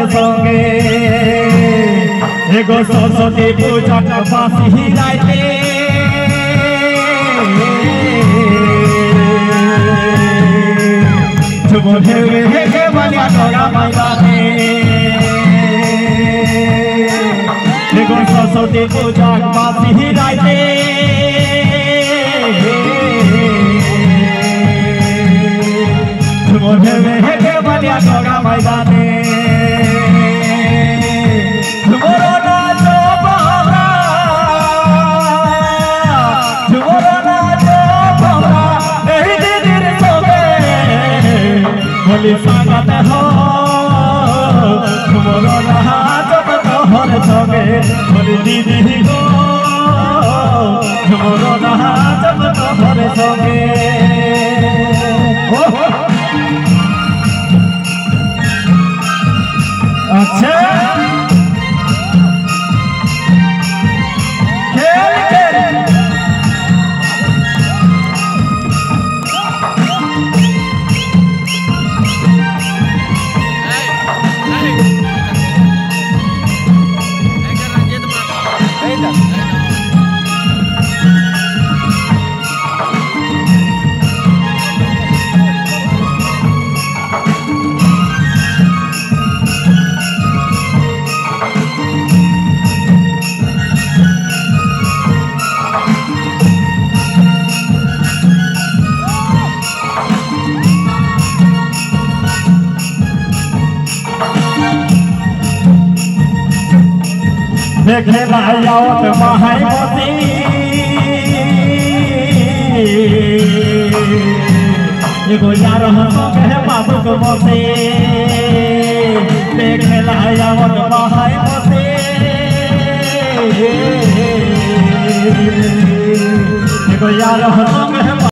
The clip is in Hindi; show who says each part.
Speaker 1: संगे एगो सरस्वती पूजा का बासी राइते चुबोधे वे के बलिया तोरा मैदाने एगो सरस्वती पूजा का बासी राइते चुबोधे वे के बलिया तोरा मैदाने स्वागत हो तुम्हारा जब तोहर संगे बोली दीदी हो तुम्हारा जब तोहर संगे अच्छा देखे लायौत महायती एगो यार है बाबू को मोसे देखे लायौत महायती एगो यार है